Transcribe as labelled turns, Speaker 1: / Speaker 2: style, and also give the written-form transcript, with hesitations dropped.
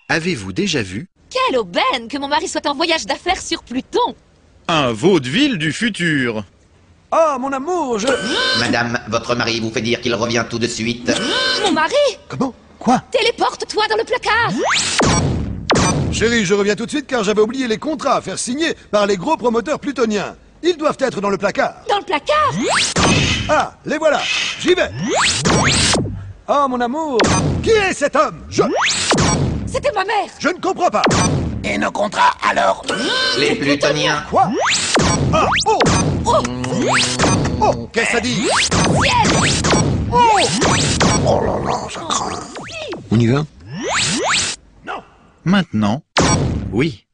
Speaker 1: Avez-vous déjà vu
Speaker 2: Quelle aubaine que mon mari soit en voyage d'affaires sur Pluton.
Speaker 3: Un vaudeville du futur.
Speaker 4: Oh, mon amour,
Speaker 5: Madame, votre mari vous fait dire qu'il revient tout de suite.
Speaker 2: Mon mari,
Speaker 4: Comment? Quoi?
Speaker 2: téléporte-toi dans le placard.
Speaker 4: Chérie, je reviens tout de suite car j'avais oublié les contrats à faire signer par les gros promoteurs plutoniens. Ils doivent être dans le placard.
Speaker 2: Dans le placard?
Speaker 4: Ah, les voilà. J'y vais. Oh, mon amour. Qui est cet homme?
Speaker 2: C'était ma mère.
Speaker 4: Je ne comprends pas.
Speaker 5: Et nos contrats alors? Les plutoniens.
Speaker 4: Quoi? Ah, oh! Oh, qu'est-ce que ça dit? Oh! Oh là là, ça craint. On y va?
Speaker 3: Maintenant,
Speaker 1: Oui.